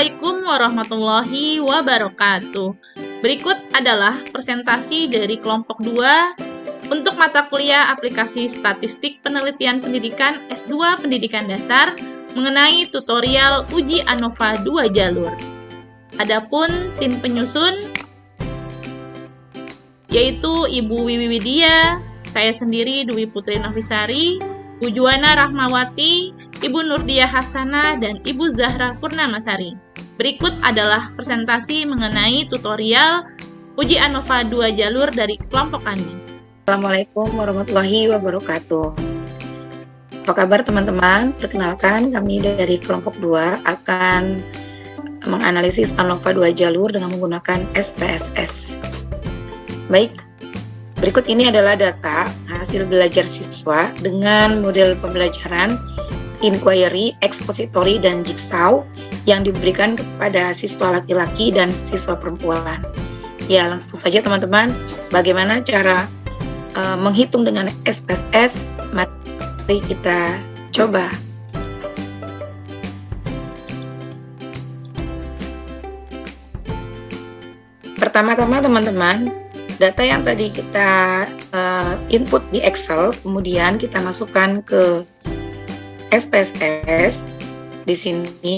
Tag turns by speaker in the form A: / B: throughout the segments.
A: Assalamualaikum warahmatullahi wabarakatuh. Berikut adalah presentasi dari kelompok 2 untuk mata kuliah aplikasi statistik penelitian pendidikan S2 Pendidikan Dasar mengenai tutorial uji ANOVA 2 jalur. Adapun tim penyusun yaitu Ibu Wiwi Widya, saya sendiri Dwi Putri Novisari, Bu Juwana Rahmawati, Ibu Nurdiah Hasanah, dan Ibu Zahra Purnamasari. Berikut adalah presentasi mengenai tutorial uji ANOVA 2 jalur dari kelompok kami.
B: Assalamualaikum warahmatullahi wabarakatuh. Apa kabar teman-teman? Perkenalkan, kami dari kelompok 2 akan menganalisis ANOVA 2 jalur dengan menggunakan SPSS. Baik, berikut ini adalah data hasil belajar siswa dengan model pembelajaran inquiry, expository, dan jigsaw yang diberikan kepada siswa laki-laki dan siswa perempuan. Ya, langsung saja teman-teman, bagaimana cara menghitung dengan SPSS? Mari kita coba. Pertama-tama teman-teman, data yang tadi kita input di Excel, kemudian kita masukkan ke SPSS. Di sini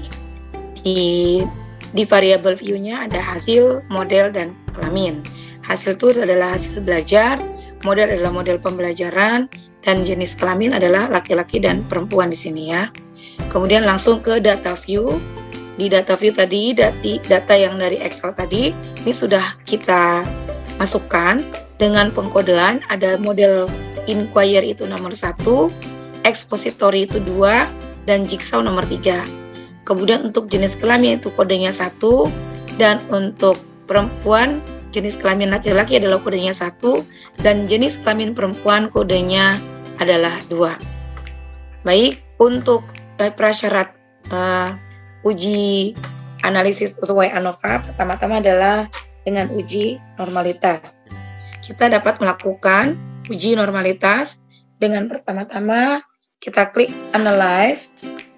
B: di variable view-nya ada hasil, model, dan kelamin. Hasil itu adalah hasil belajar, model adalah model pembelajaran, dan jenis kelamin adalah laki-laki dan perempuan di sini ya. Kemudian langsung ke data view. Di data view tadi, data yang dari Excel tadi, ini sudah kita masukkan dengan pengkodean. Ada model inquiry itu nomor 1, expository itu 2, dan jigsaw nomor 3. Kemudian untuk jenis kelamin itu kodenya 1, dan untuk perempuan jenis kelamin laki-laki adalah kodenya 1, dan jenis kelamin perempuan kodenya adalah 2. Baik, untuk prasyarat uji analisis untuk ANOVA pertama-tama adalah dengan uji normalitas. Kita dapat melakukan uji normalitas dengan pertama-tama kita klik analyze.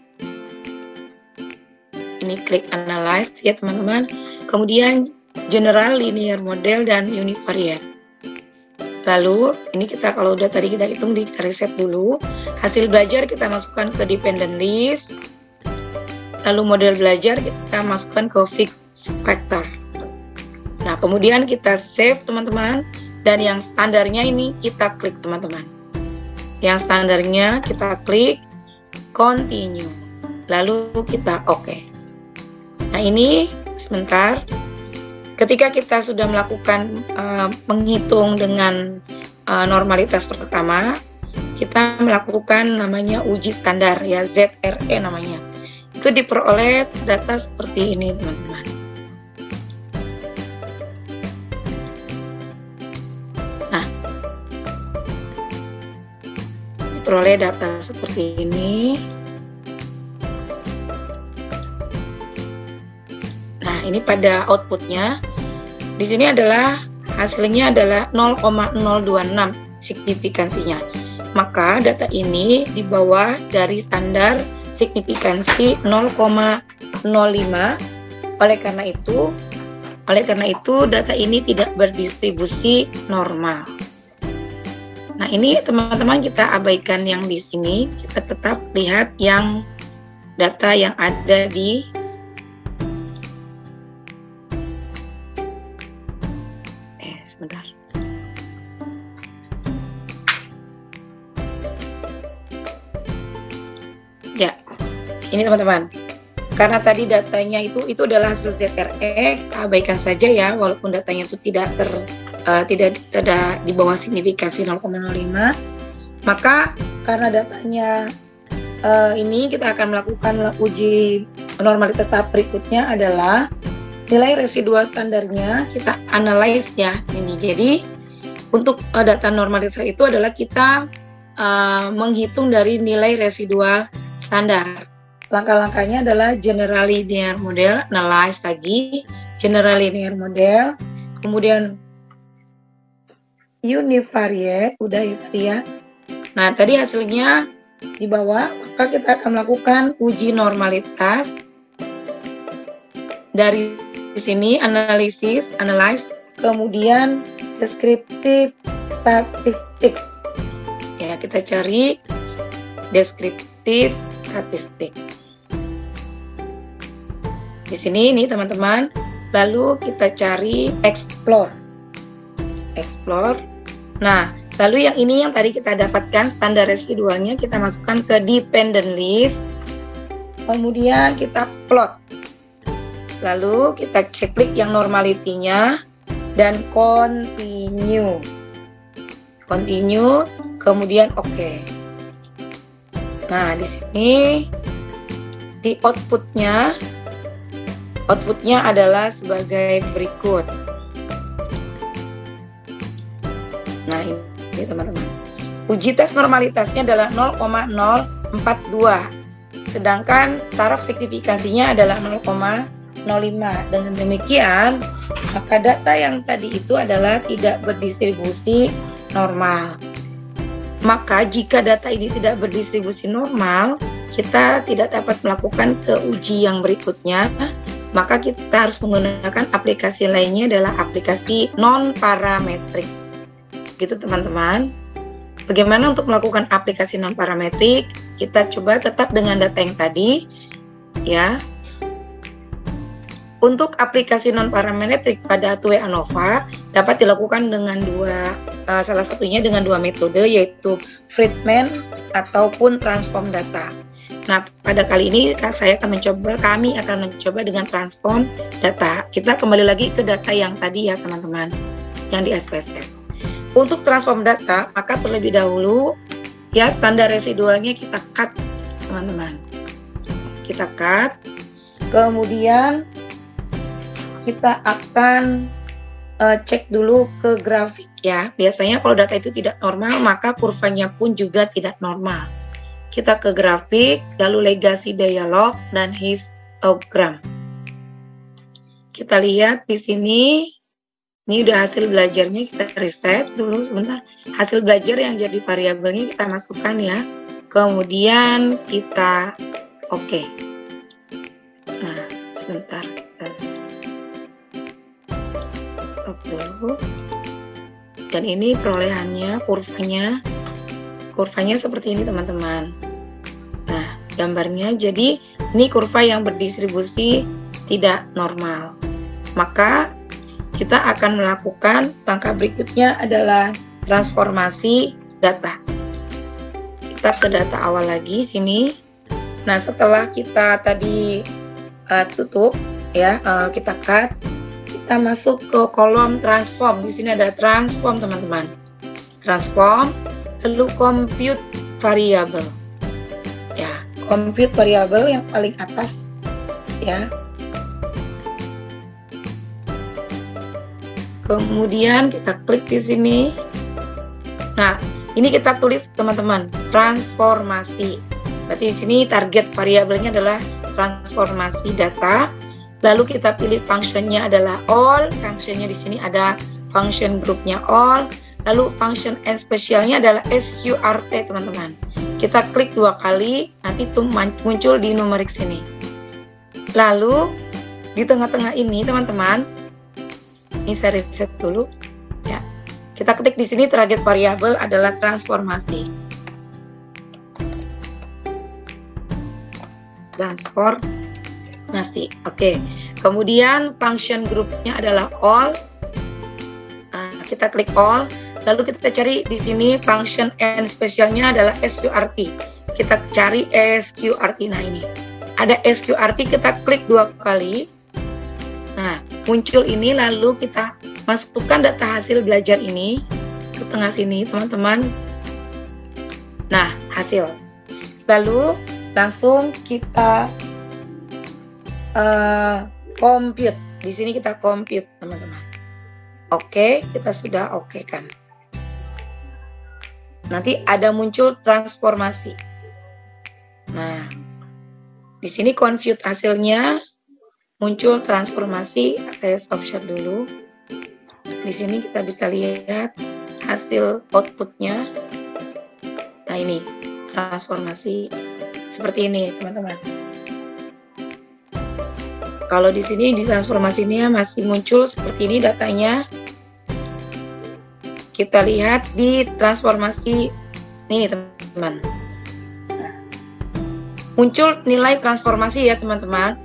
B: Ini klik analyze ya teman-teman. Kemudian general, linear model, dan univariate. Lalu ini kita kalau udah tadi kita hitung, kita reset dulu. Hasil belajar kita masukkan ke dependent list. Lalu model belajar kita masukkan ke fixed factor. Nah, kemudian kita save teman-teman, dan yang standarnya ini kita klik teman-teman. Yang standarnya kita klik continue, lalu kita oke. Nah, ini sebentar. Ketika kita sudah melakukan menghitung dengan normalitas pertama, kita melakukan namanya uji standar ya, ZRE namanya. Itu diperoleh data seperti ini teman-teman. Nah, diperoleh data seperti ini. Nah, ini pada outputnya. Di sini adalah hasilnya adalah 0,026 signifikansinya. Maka data ini di bawah dari standar signifikansi 0,05. Oleh karena itu data ini tidak berdistribusi normal. Nah, ini teman-teman kita abaikan yang di sini, kita tetap lihat yang data yang ada di sebentar. Ya, ini teman-teman. Karena tadi datanya itu adalah hasil ZRE, kita abaikan saja ya, walaupun datanya itu tidak ada di bawah signifikansi 0,05. Maka karena datanya ini kita akan melakukan uji normalitas tahap berikutnya adalah nilai residual standarnya kita analyze ya ini. Jadi untuk data normalitas itu adalah kita menghitung dari nilai residual standar. Langkah-langkahnya adalah general linear model, analyze lagi, general linear model, kemudian univariate, udah itu ya. Nah, tadi hasilnya di bawah, maka kita akan melakukan uji normalitas dari sini analyze, kemudian descriptive statistik. Ya, kita cari descriptive statistik. Di sini nih teman-teman. Lalu kita cari explore. Nah, lalu yang ini yang tadi kita dapatkan standar residualnya kita masukkan ke dependent list. Kemudian kita plot. Lalu kita klik yang normality-nya dan continue. Kemudian oke. Nah, di sini di outputnya adalah sebagai berikut. Nah, ini teman-teman. Uji tes normalitasnya adalah 0,042. Sedangkan taraf signifikansinya adalah 0,05. Dengan demikian, maka data yang tadi itu adalah tidak berdistribusi normal. Maka jika data ini tidak berdistribusi normal, kita tidak dapat melakukan ke uji yang berikutnya. Maka kita harus menggunakan aplikasi lainnya adalah aplikasi non-parametrik. Gitu teman-teman. Bagaimana untuk melakukan aplikasi non-parametrik? Kita coba tetap dengan data yang tadi. Ya. Untuk aplikasi non-parametrik pada Tuwe ANOVA dapat dilakukan dengan salah satunya dengan dua metode, yaitu Friedman ataupun transform data. Nah, pada kali ini kami akan mencoba dengan transform data. Kita kembali lagi ke data yang tadi ya teman-teman, yang di SPSS. Untuk transform data, maka terlebih dahulu ya standar residualnya kita cut teman-teman. Kita cut, kemudian kita akan cek dulu ke grafik ya. Biasanya kalau data itu tidak normal, maka kurvanya pun juga tidak normal. Kita ke grafik, lalu legasi dialog dan histogram. Kita lihat di sini, ini udah hasil belajarnya, kita reset dulu sebentar. Hasil belajar yang jadi variabelnya kita masukkan ya. Kemudian kita oke. Nah, sebentar kita stop dulu. Dan ini perolehannya, kurvanya seperti ini teman-teman. Nah, gambarnya jadi ini kurva yang berdistribusi tidak normal. Maka kita akan melakukan langkah berikutnya adalah transformasi data. Kita ke data awal lagi sini. Nah, setelah kita tadi tutup ya, kita cut, kita masuk ke kolom transform. Di sini ada transform teman-teman. Transform, lalu compute variable. Ya, compute variable yang paling atas ya. Kemudian kita klik di sini. Nah, ini kita tulis teman-teman, transformasi. Berarti di sini target variabelnya adalah transformasi data. Lalu kita pilih functionnya adalah all. Functionnya di sini ada function groupnya all. Lalu function and specialnya adalah sqrt teman-teman. Kita klik 2 kali, nanti itu muncul di numerik sini. Lalu di tengah-tengah ini teman-teman, ini saya reset dulu ya. Kita ketik di sini target variabel adalah transformasi. Transformasi. Oke. Kemudian function groupnya adalah all. Nah, kita klik all. Lalu kita cari di sini function and specialnya adalah sqrt. Kita cari sqrt. Nah, ini ada sqrt, kita klik 2 kali. Nah, muncul ini, lalu kita masukkan data hasil belajar ini ke tengah sini teman-teman. Nah, hasil. Lalu langsung kita compute. Di sini kita compute teman-teman. Oke, kita sudah oke kan. Nanti ada muncul transformasi. Nah, di sini compute hasilnya muncul transformasi. Saya stop share dulu. Di sini kita bisa lihat hasil outputnya. Nah, ini transformasi seperti ini teman-teman. Kalau di sini di transformasinya masih muncul seperti ini datanya. Kita lihat di transformasi ini teman-teman. Muncul nilai transformasi ya teman-teman.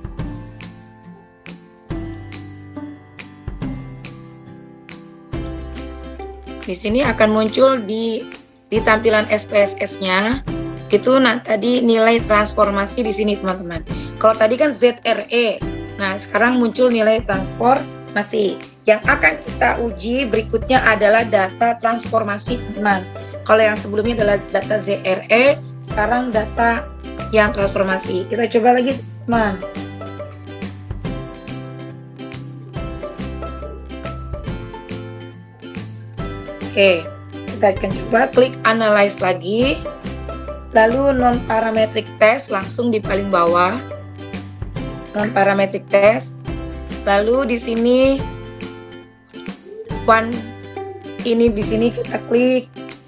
B: Di sini akan muncul di tampilan SPSS-nya itu tadi nilai transformasi di sini teman-teman. Kalau tadi kan ZRE, nah sekarang muncul nilai transformasi. Yang akan kita uji berikutnya adalah data transformasi teman. Kalau yang sebelumnya adalah data ZRE, sekarang data yang transformasi. Kita coba lagi teman. Oke, kita akan coba klik analyze lagi, lalu non-parametric test langsung di paling bawah, non-parametric test, lalu di sini di sini kita klik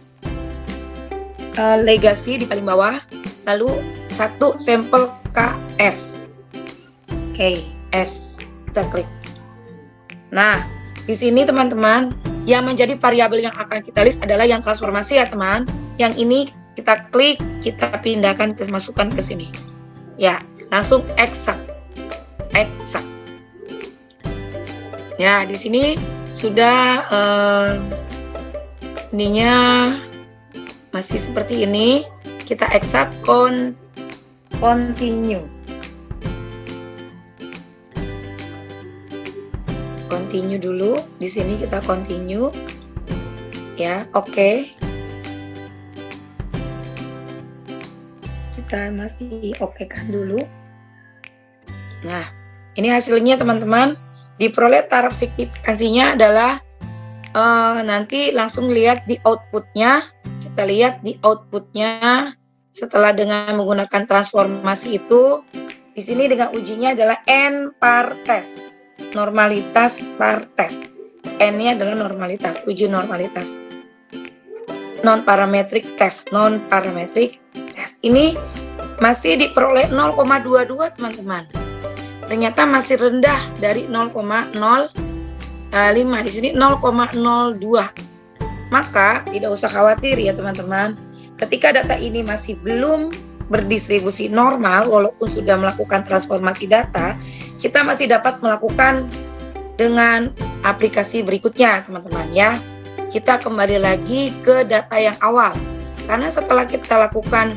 B: legacy di paling bawah, lalu satu sampel KS, oke, S kita klik. Nah, di sini teman-teman, yang menjadi variabel yang akan kita list adalah yang transformasi ya teman. Yang ini kita klik, kita pindahkan, kita masukkan ke sini. Ya, langsung exact. Ya, di sini sudah ininya masih seperti ini. Kita exact, continue. Continue dulu, di sini kita continue, ya, oke. Kita masih oke kan dulu. Nah, ini hasilnya teman-teman. Diperoleh taraf signifikansinya adalah nanti langsung lihat di outputnya. Kita lihat di outputnya setelah dengan menggunakan transformasi itu. Di sini dengan ujinya adalah N par test. Normalitas par test. N-nya adalah normalitas, uji normalitas. Non-parametric test. Ini masih diperoleh 0,22 teman-teman. Ternyata masih rendah dari 0,05. Di sini 0,02. Maka tidak usah khawatir ya teman-teman. Ketika data ini masih belum berdistribusi normal, walaupun sudah melakukan transformasi data, kita masih dapat melakukan dengan aplikasi berikutnya teman-teman ya. Kita kembali lagi ke data yang awal, karena setelah kita lakukan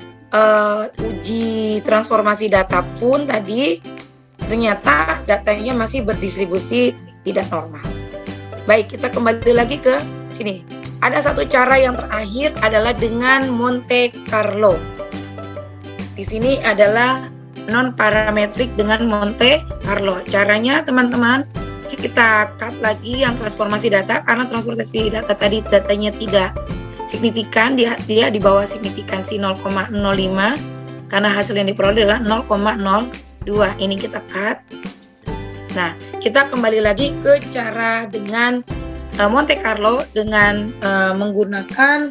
B: uji transformasi data pun tadi ternyata datanya masih berdistribusi tidak normal. Baik, kita kembali lagi ke sini. Ada satu cara yang terakhir adalah dengan Monte Carlo. Di sini adalah non-parametrik dengan Monte Carlo. Caranya teman-teman, kita cut lagi yang transformasi data, karena transformasi data tadi datanya tidak signifikan, dia di bawah signifikansi 0,05, karena hasil yang diperoleh adalah 0,02. Ini kita cut. Nah, kita kembali lagi ke cara dengan Monte Carlo dengan menggunakan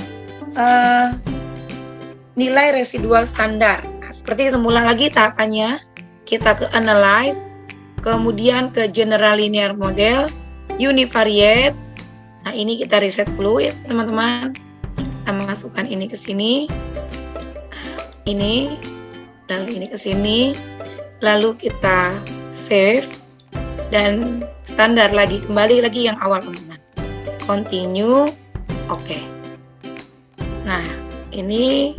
B: nilai residual standar. Nah, seperti semula lagi tahapannya, kita ke analyze, kemudian ke general linear model, univariate. Nah, ini kita reset dulu ya teman-teman. Kita masukkan ini ke sini. Nah, ini, lalu ini ke sini. Lalu kita save dan standar lagi, kembali lagi yang awal teman-teman. Continue, oke. Nah, ini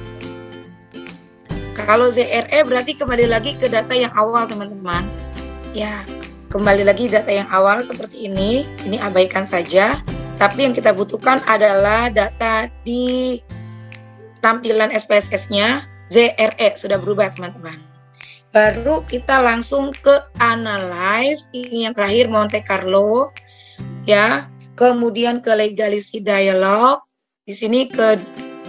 B: kalau ZRE berarti kembali lagi ke data yang awal teman-teman. Ya, kembali lagi data yang awal seperti ini. Ini abaikan saja. Tapi yang kita butuhkan adalah data di tampilan SPSS-nya. ZRE sudah berubah teman-teman. Baru kita langsung ke analyze. Ini yang terakhir Monte Carlo. Ya, kemudian ke legality dialog. Di sini ke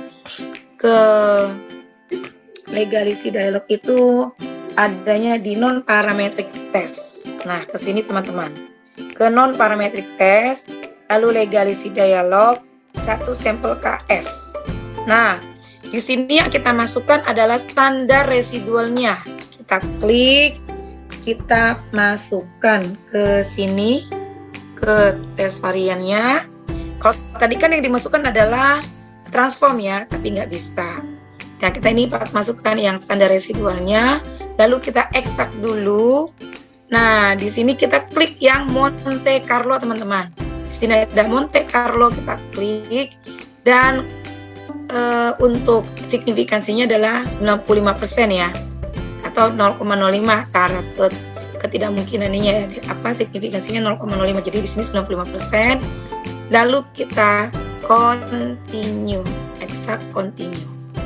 B: legality dialog itu adanya di non-parametric test. Nah, ke sini teman-teman. Ke non-parametric test, lalu legality dialog, satu sampel KS. Nah, di sini yang kita masukkan adalah standar residualnya. Kita klik, kita masukkan ke sini, ke tes variannya. Kalau tadi kan yang dimasukkan adalah transform ya, tapi nggak bisa. Nah, kita ini masukkan yang standar residualnya, lalu kita ekstrak dulu. Nah, di sini kita klik yang Monte Carlo, teman-teman. Di sini ada Monte Carlo, kita klik, dan untuk signifikansinya adalah 95% ya, atau 0,05 karena ketidakmungkinannya ya, signifikansinya 0,05, jadi di sini 95%. Lalu kita continue, ekstrak continue,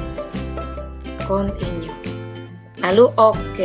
B: lalu oke.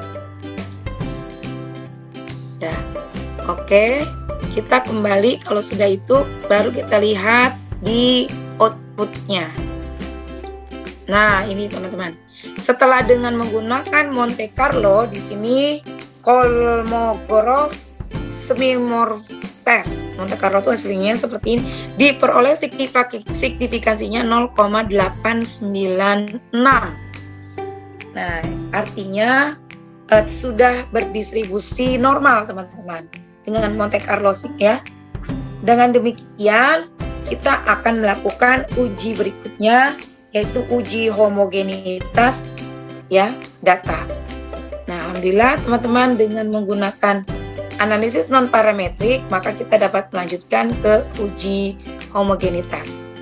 B: Dah, oke. Kita kembali, kalau sudah itu baru kita lihat di outputnya. Nah, ini teman-teman. Setelah dengan menggunakan Monte Carlo, di sini Kolmogorov Semimorph Monte Carlo itu hasilnya seperti ini, diperoleh signifikansinya 0,896. Nah, artinya sudah berdistribusi normal, teman-teman, dengan Monte Carlo ya. Dengan demikian, kita akan melakukan uji berikutnya, yaitu uji homogenitas ya data. Nah, alhamdulillah teman-teman, dengan menggunakan analisis non parametrik, maka kita dapat melanjutkan ke uji homogenitas.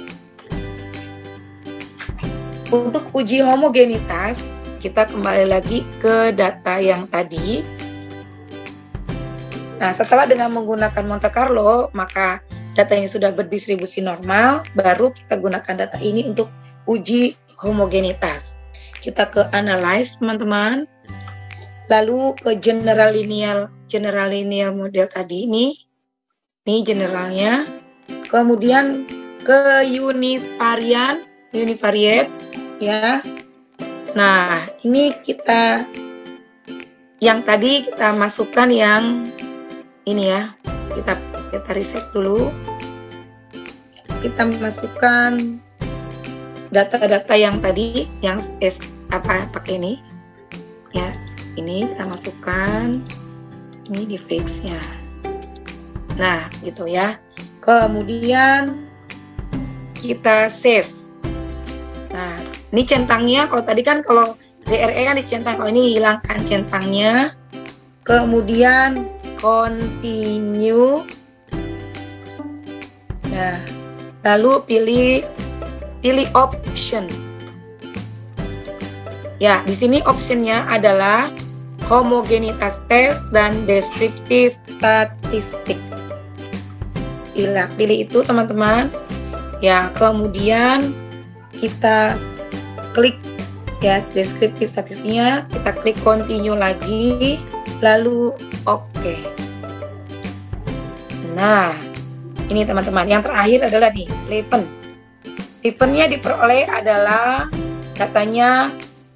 B: Untuk uji homogenitas, kita kembali lagi ke data yang tadi. Nah, setelah dengan menggunakan Monte Carlo, maka datanya sudah berdistribusi normal, baru kita gunakan data ini untuk uji homogenitas. Kita ke analyze, teman-teman. Lalu ke general linear model tadi ini generalnya. Kemudian ke univariate ya. Nah, ini kita yang tadi kita masukkan yang ini ya. Kita reset dulu. Kita masukkan data-data yang tadi yang pakai ini ya. Ini kita masukkan ini di fix-nya. Nah, gitu ya. Kemudian kita save. Nah, ini centangnya. Kalau tadi kan kalau ZRE kan dicentang, kalau ini hilangkan centangnya. Kemudian continue. Nah, lalu pilih option. Ya, di sini optionnya adalah homogenitas tes dan deskriptif statistik. Pilih itu, teman-teman. Ya, kemudian kita klik ya deskriptif statistiknya, kita klik continue lagi, lalu oke. Nah, ini teman-teman, yang terakhir adalah nih, Leven. Levennya diperoleh adalah datanya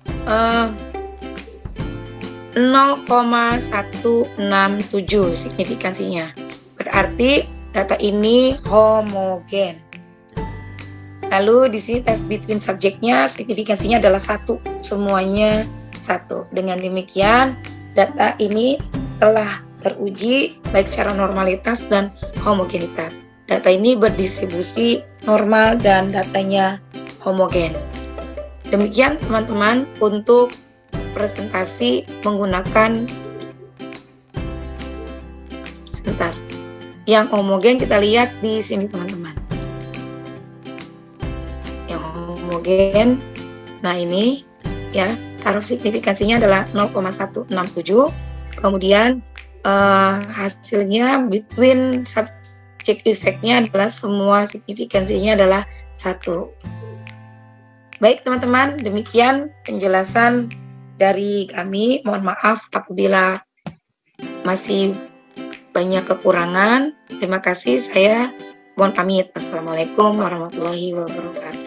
B: 0,167 signifikansinya. Berarti data ini homogen. Lalu di sini test between subjeknya signifikansinya adalah 1, semuanya 1. Dengan demikian data ini telah teruji baik secara normalitas dan homogenitas. Data ini berdistribusi normal dan datanya homogen. Demikian teman-teman untuk presentasi menggunakan yang homogen. Kita lihat di sini, teman-teman. Yang homogen. Nah, ini ya, taruh signifikansinya adalah 0,167. Kemudian hasilnya between subject effect-nya adalah semua signifikansinya adalah 1. Baik teman-teman, demikian penjelasan dari kami. Mohon maaf apabila masih banyak kekurangan. Terima kasih, saya mohon pamit. Assalamualaikum warahmatullahi wabarakatuh.